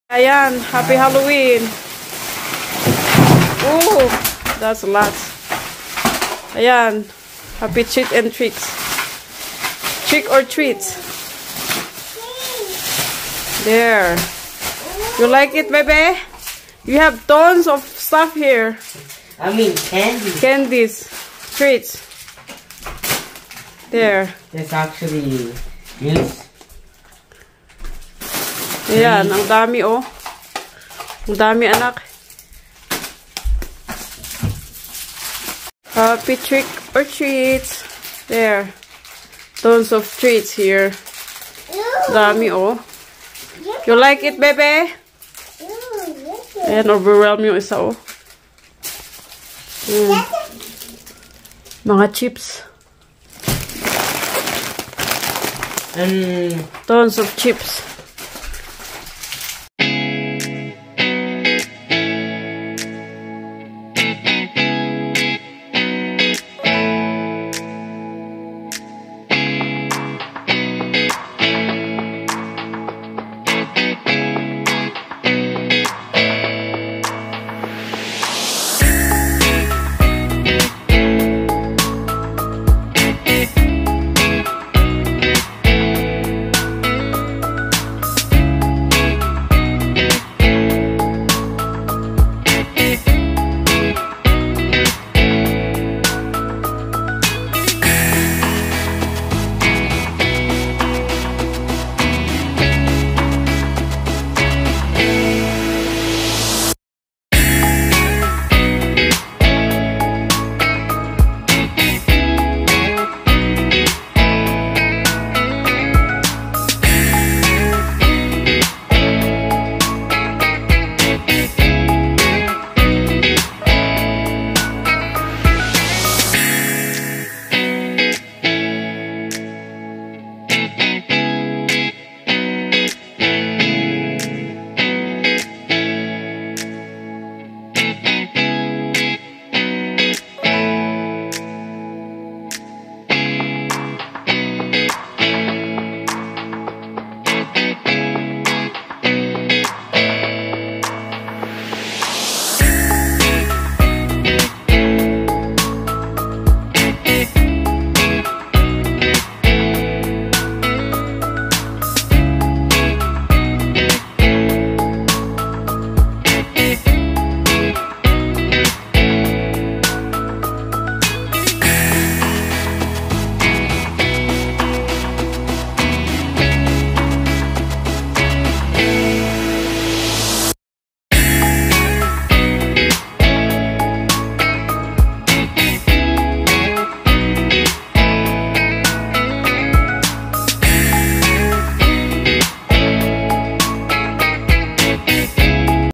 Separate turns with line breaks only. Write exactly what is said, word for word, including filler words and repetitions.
Ayan, happy Halloween. Oh, that's a lot. Ayan, happy treat and tricks. Trick or treats. There. You like it, baby? You have tons of stuff here.
I mean candy.
Candies. Treats. There.
There's actually meals.
Ayan, ang dami oh. Ang dami anak. Happy trick or treats. There. Tons of treats here. Dami oh. You like it, baby? Ayan, overwhelm yung isa oh. Mm. Mga chips.
And
Tons of chips.